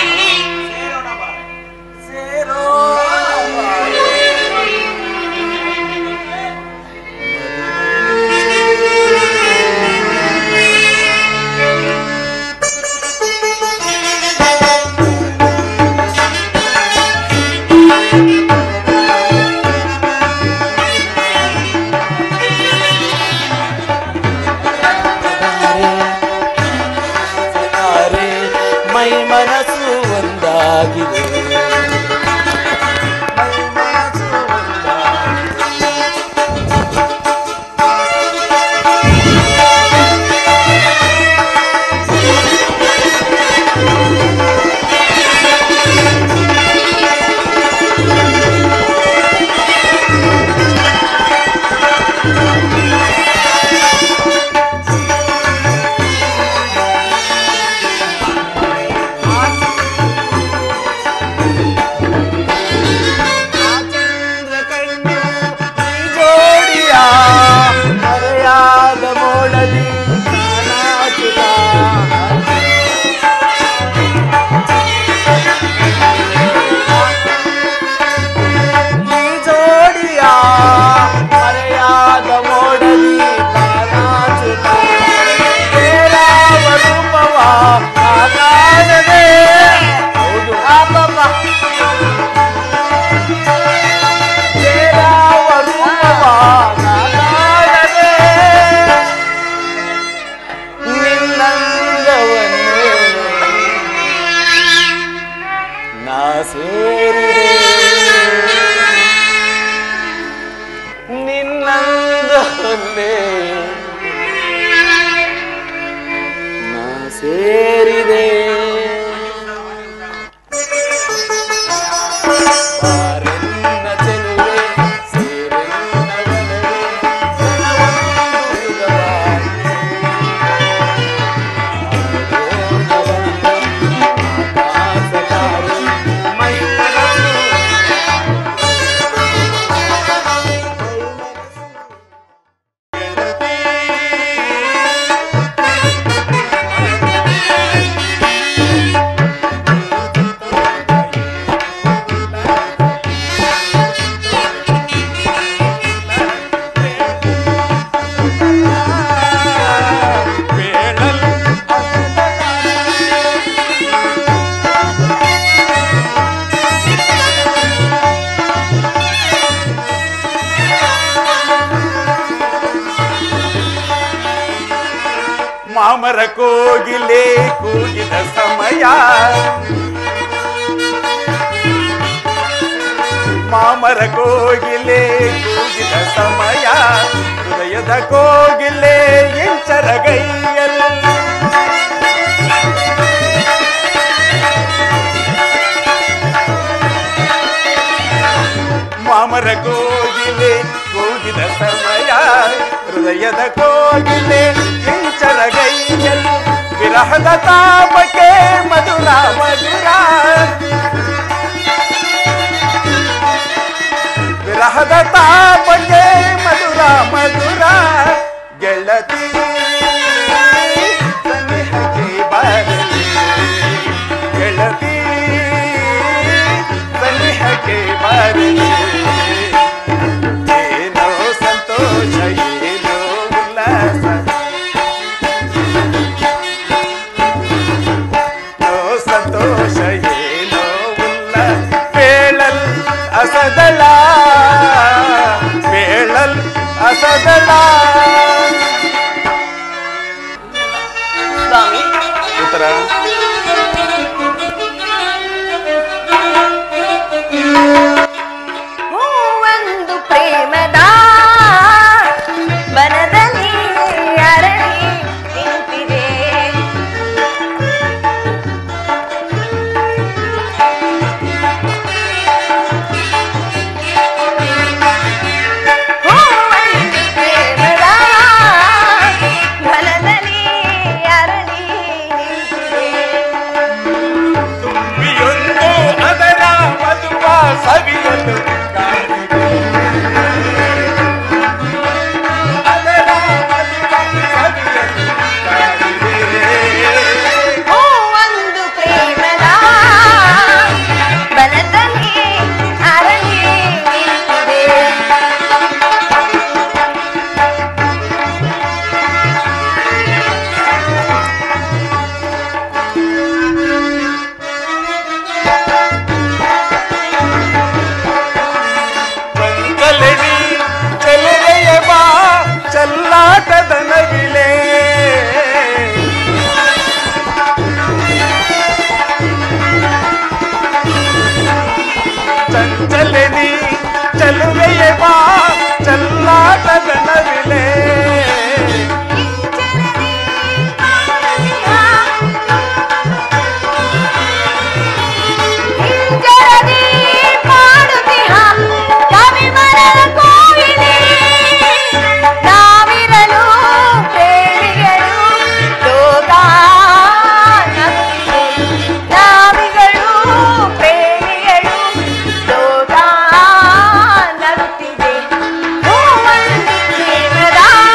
Speaker 2: ಮೈ ಮನಸ್ಸು ಒಂದಾಗಿದೆ. ನಿನ್ನಂದಲ್ಲೇ ನಾ ಸೇರಿದೆ. ಬಾರೆನ್ನ ಚೆಲುವೆ ಸೇರೆನ್ನ ಒಲವೇ, ಸಣವೊಂದು ಯುಗವಾಗಿದೆ. ಆಡೋಣ ಆಕಾಶ ತಾರೆ, ಮೈ ಮನಸ್ಸು
Speaker 3: ಮಾಮರ ಕೋಗಿಲೆ ಕೂಗಿದ ಸಮಯ, ಮಾಮರ ಕೋಗಿಲೆ ಕೂಗಿದ ಸಮಯ, ಹೃದಯದ ಕೋಗಿಲೆ ಎಂಚರಗೈಯಲ್ಲಿ ಮಾಮರ ಕೋಗಿಲೆ ಕೂಗಿದ ಸಮಯ ಹೃದಯದ ಕೋಗಿಲೆ ಎಂಚರಗೈಯಲ್ಲಿ ವಿರಹದ ತಾಪಕ್ಕೆ ಮಧುರ ಮಧುರ ವಿರಹದ ತಾಪಕ್ಕೆ ಮಧುರ ಮಧುರ ಗೆಳತಿ ಸನಿಹಕ್ಕೆ ಬರಲಿ ಗೆಳತಿ ಸನಿಹಕ್ಕೆ ಬರಲಿ ಏನೋ ಸಂತೋಷ ಏನೋ ಉಲ್ಲಾಸ ಸಂತೋಷ ಏನೋ ಉಲ್ಲಾಸ ಬೇಳಲ್ ಅಸದಳ ಬೇಳಲ್ ಅಸದಳ
Speaker 4: ಸ್ವಾಮಿ
Speaker 3: ಉತ್ತರ
Speaker 4: ಹೂವೊಂದು ಪ್ರೇಮದ ಬನದಲ್ಲಿ ಅರಳಿ ನಿಂತಿದೆ ಹೂವೊಂದು ಪ್ರೇಮದ ಬನದಲ್ಲಿ ಅರಳಿ ನಿಂತಿದೆ
Speaker 3: ತುಂಬಿಯೊಂದು ಅದರ ಮಧುವ ಸವಿಯಲು ಕಾದಿದೆ. ಅದರ ಮಧುವ ಸವಿಯಲು ಕಾದಿದೆ.
Speaker 4: ಹೂವೊಂದು ಪ್ರೇಮದ ಬನದಲ್ಲಿ ಅರಳಿ ನಿಂತಿದೆ
Speaker 3: ಚಂಚಲನಿ ಚಲರೆಯ ಬಾ ಚಲ್ಲಾಟದ ನವಿಲೆ ಚಂಚಲನಿ ಚಲುವೆಯ ಬಾ ಚಲ್ಲಾಟದ ನವಿಲೆ
Speaker 4: ಹಿಂಜರದಿ ಮಾಡುತ್ತಿಹ ಕವಿಮರದ ಕೋಗಿಲೆ ನಾವಿರಲು ಪ್ರೇಮಿಗಳು ಲೋಕ ನಗುತ್ತಿದೆ ನಾವಿಗಳು ಪ್ರೇಮಿಗಳು ಲೋಕ ನಗುತ್ತಿದೆ ಹೂವೊಂದು ಪ್ರೇಮದ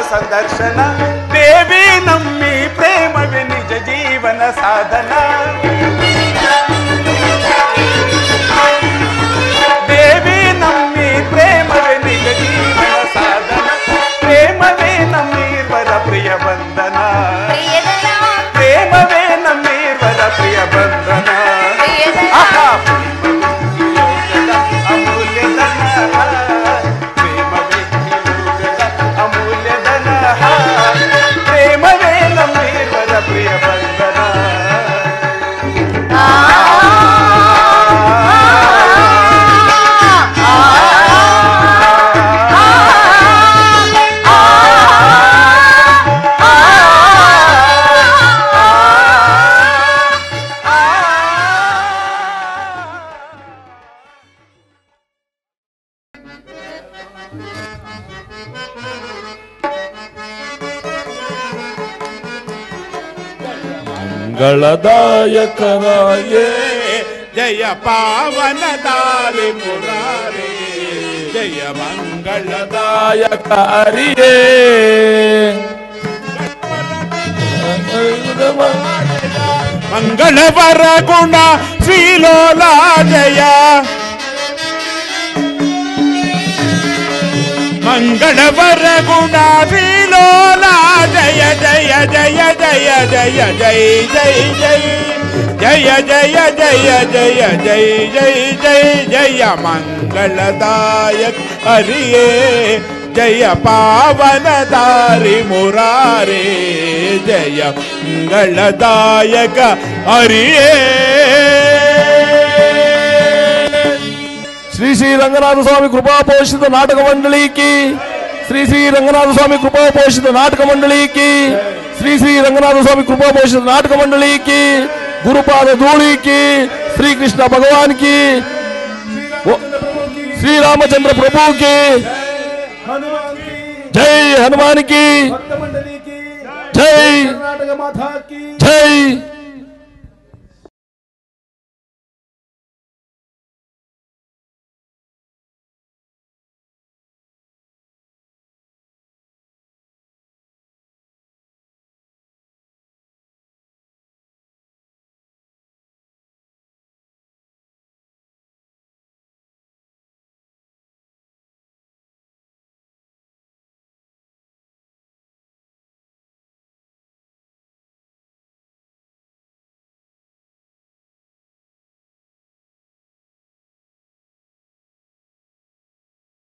Speaker 3: ಸಂದರ್ಶನ. ದೇವಿ ನಮ್ಮಿ ಪ್ರೇಮವೇ ನಿಜ ಜೀವನ ಸಾಧನ. ದೇವಿ ನಮ್ಮಿ ಪ್ರೇಮವೇ ನಿಜ ಜೀವನ ಸಾಧನ. ಪ್ರೇಮವೇ ನಮ್ಮೀರ್ವರ ಪ್ರಿಯ ಬಂಧನ. ಪ್ರೇಮವೇ ನಮ್ಮೀರ್ವರ ಪ್ರಿಯ ಬಂಧನ. ಅಮೂಲ್ಯ ಧನ. ಪ್ರೇಮವೇ ಅಮೂಲ್ಯ ಧನ. ಪ್ರೇಮವೇ ನಮ್ಮೀರ್ವರ ಪ್ರಿಯ ಬಂಧನ.
Speaker 5: ಮಂಗಳದಾಯಕರಾಯೇ ಜಯ ಪಾವನದಾರಿ ಮುರಾರೇ ಜಯ ಮಂಗಳದಾಯಕ ಹರಿಯೇ ಮಂಗಳವರ ಗುಣ ಶ್ರೀಲೋಲ ಜಯ ಮಂಗಳವರ ಗುಣ ಶ್ರೀಲೋಲ ಜಯ ಜಯ ಜಯ ಜಯ ಜಯ ಜಯ ಜಯ ಜಯ ಜಯ ಜಯ ಜಯ ಜಯ ಜಯ ಜಯ ಜಯ ಮಂಗಳದಾಯಕ ಹರಿಯೇ ಜಯ ಪಾವನದಾರಿ ಮುರಾರೇ ಜಯ ಮಂಗಳದಾಯಕ ಹರಿಯೇ.
Speaker 6: ಶ್ರೀ ಶ್ರೀ ರಂಗನಾಥ ಸ್ವಾಮಿ ಕೃಪಾ ಪೋಷಿತ ನಾಟಕ ಮಂಡಳಿ की ಶ್ರೀ ಶ್ರೀ ರಂಗನಾಥ ಸ್ವಾಮಿ ಕೃಪಾ ಪೋಷಿತ ನಾಟಕ ಮಂಡಳಿ की ಶ್ರೀ ಶ್ರೀ ರಂಗನಾಥ ಸ್ವಾಮಿ ಕೃಪಾ ಪೋಷಿತ ನಾಟಕ ಮಂಡಳಿ की गुरुपाद धूली की श्री कृष्ण भगवान की श्री रामचंद्र प्रभु की जय हनुमान की जय जय